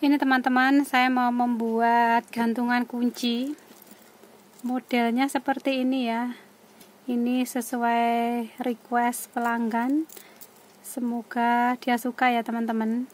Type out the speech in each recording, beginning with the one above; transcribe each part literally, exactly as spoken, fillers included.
Ini teman-teman, saya mau membuat gantungan kunci. Modelnya seperti ini ya. Ini sesuai request pelanggan. Semoga dia suka ya teman-teman.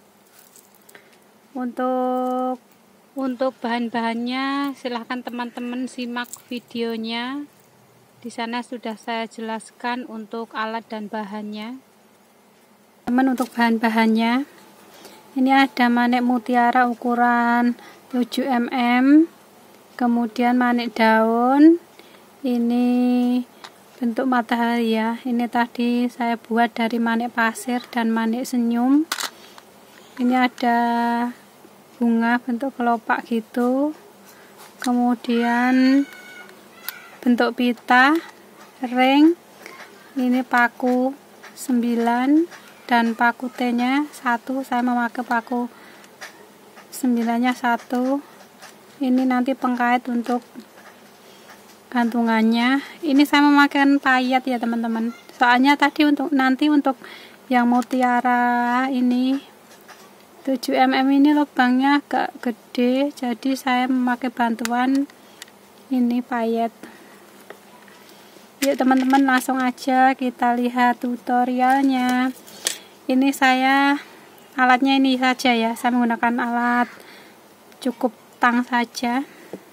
Untuk untuk bahan-bahannya silahkan teman-teman simak videonya. Di sana sudah saya jelaskan untuk alat dan bahannya. Teman, untuk bahan-bahannya ini ada manik mutiara ukuran tujuh milimeter, kemudian manik daun, ini bentuk matahari ya, ini tadi saya buat dari manik pasir dan manik senyum. Ini ada bunga bentuk kelopak gitu, kemudian bentuk pita, ring, ini paku sembilan dan paku T nya satu, saya memakai paku sembilannya satu. Ini nanti pengkait untuk gantungannya. Ini saya memakai payet ya teman-teman, soalnya tadi untuk nanti untuk yang mutiara ini tujuh milimeter ini lubangnya agak gede, jadi saya memakai bantuan ini payet. Yuk teman-teman, langsung aja kita lihat tutorialnya. Ini saya alatnya ini saja ya, saya menggunakan alat cukup tang saja.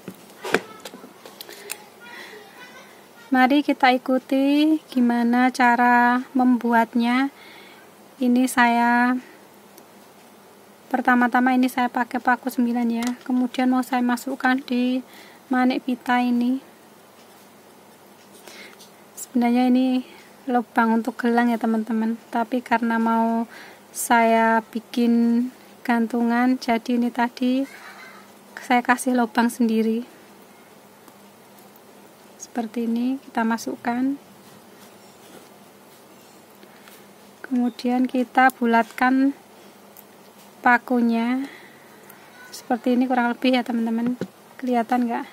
Mari kita ikuti gimana cara membuatnya. Ini saya pertama-tama ini saya pakai paku sembilan ya, kemudian mau saya masukkan di manik pita ini. Sebenarnya ini lubang untuk gelang ya teman-teman, tapi karena mau saya bikin gantungan, jadi ini tadi saya kasih lubang sendiri seperti ini. Kita masukkan, kemudian kita bulatkan pakunya seperti ini kurang lebih ya teman-teman. Kelihatan nggak?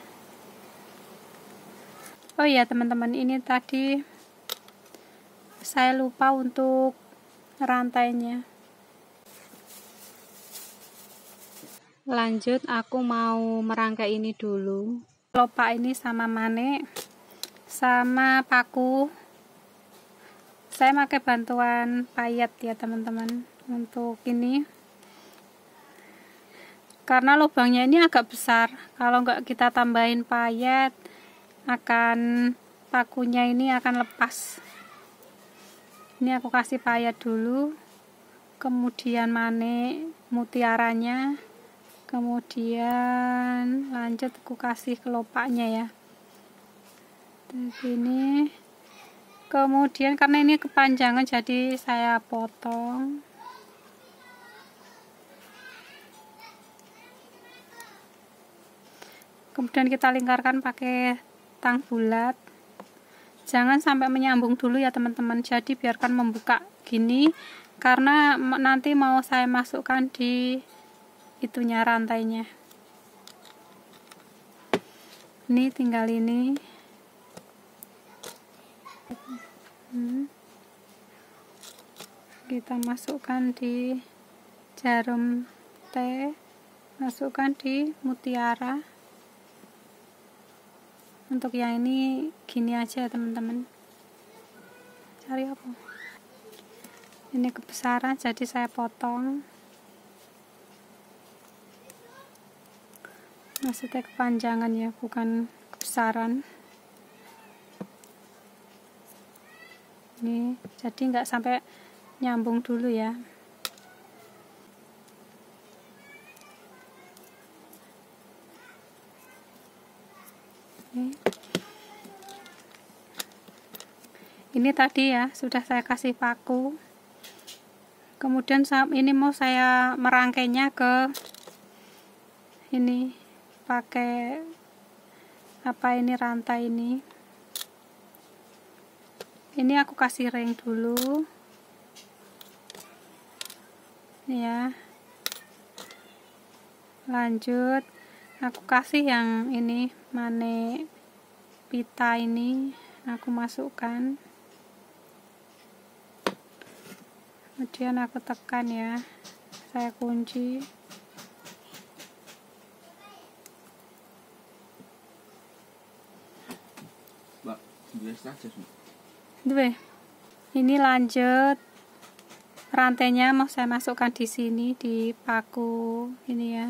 Oh iya teman-teman, ini tadi saya lupa untuk rantainya. Lanjut, aku mau merangkai ini dulu. Kelopak ini sama manik sama paku. Saya pakai bantuan payet ya teman-teman untuk ini, karena lubangnya ini agak besar. Kalau nggak kita tambahin payet, akan pakunya ini akan lepas. Ini aku kasih payet dulu, kemudian manik mutiaranya, kemudian lanjut aku kasih kelopaknya ya di sini. Kemudian karena ini kepanjangan, jadi saya potong. Kemudian kita lingkarkan pakai tang bulat. Jangan sampai menyambung dulu ya teman-teman, jadi biarkan membuka gini, karena nanti mau saya masukkan di itunya, rantainya. Ini tinggal ini. Hmm. Kita masukkan di jarum T, masukkan di mutiara. Untuk yang ini gini aja ya teman-teman. Cari apa? Ini kebesaran, jadi saya potong. Maksudnya kepanjangan ya, bukan kebesaran. Ini jadi nggak sampai nyambung dulu ya. Ini tadi ya sudah saya kasih paku, kemudian ini mau saya merangkainya ke ini pakai apa ini, rantai ini. Ini aku kasih ring dulu ya. Lanjut aku kasih yang ini manik pita ini, aku masukkan, kemudian aku tekan ya, saya kunci. Ini lanjut rantainya mau saya masukkan di sini di paku ini ya.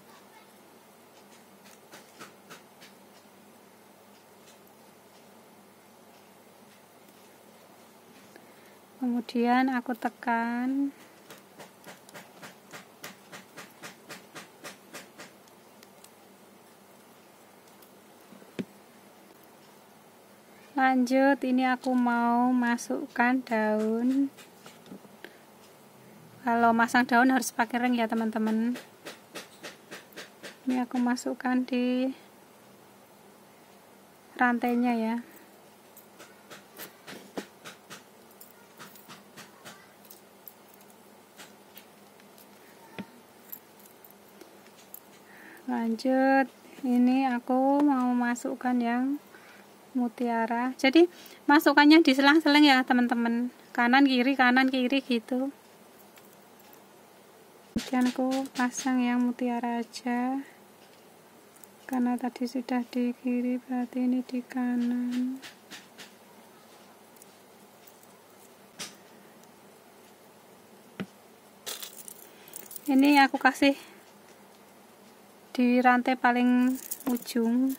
Kemudian aku tekan. Lanjut, ini aku mau masukkan daun. Kalau masang daun harus pakai ring ya teman-teman. Ini aku masukkan di rantainya ya. Lanjut, ini aku mau masukkan yang mutiara. Jadi masukkannya di selang-seling ya teman-teman, kanan kiri kanan kiri gitu. Kemudian aku pasang yang mutiara aja, karena tadi sudah di kiri berarti ini di kanan. Ini aku kasih di rantai paling ujung.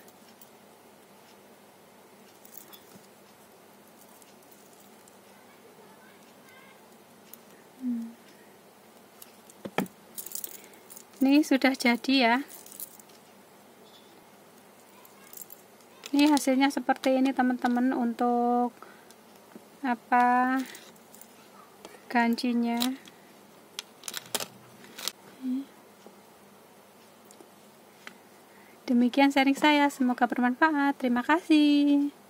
hmm. Ini sudah jadi ya. Ini hasilnya seperti ini teman-teman untuk apa gancinya. Demikian sharing saya, semoga bermanfaat. Terima kasih.